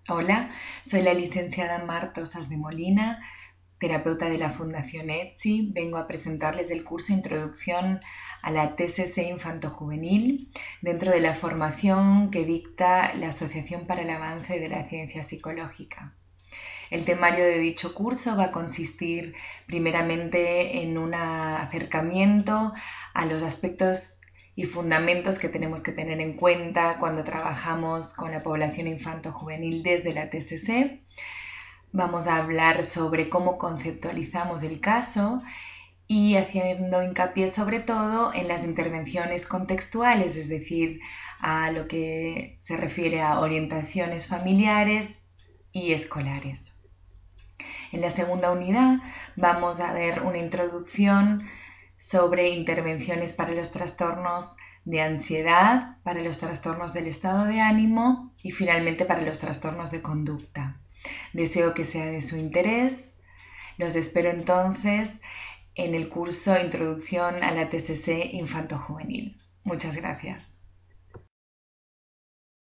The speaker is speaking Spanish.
Hola, soy la licenciada Marta Osas de Molina, terapeuta de la Fundación ETSI. Vengo a presentarles el curso Introducción a la TCC Infanto-Juvenil dentro de la formación que dicta la Asociación para el Avance de la Ciencia Psicológica. El temario de dicho curso va a consistir primeramente en un acercamiento a los aspectos y fundamentos que tenemos que tener en cuenta cuando trabajamos con la población infanto-juvenil desde la TCC. Vamos a hablar sobre cómo conceptualizamos el caso y haciendo hincapié sobre todo en las intervenciones contextuales, es decir, a lo que se refiere a orientaciones familiares y escolares. En la segunda unidad vamos a ver una introducción sobre intervenciones para los trastornos de ansiedad, para los trastornos del estado de ánimo y finalmente para los trastornos de conducta. Deseo que sea de su interés. Los espero entonces en el curso Introducción a la TCC Infanto-Juvenil. Muchas gracias.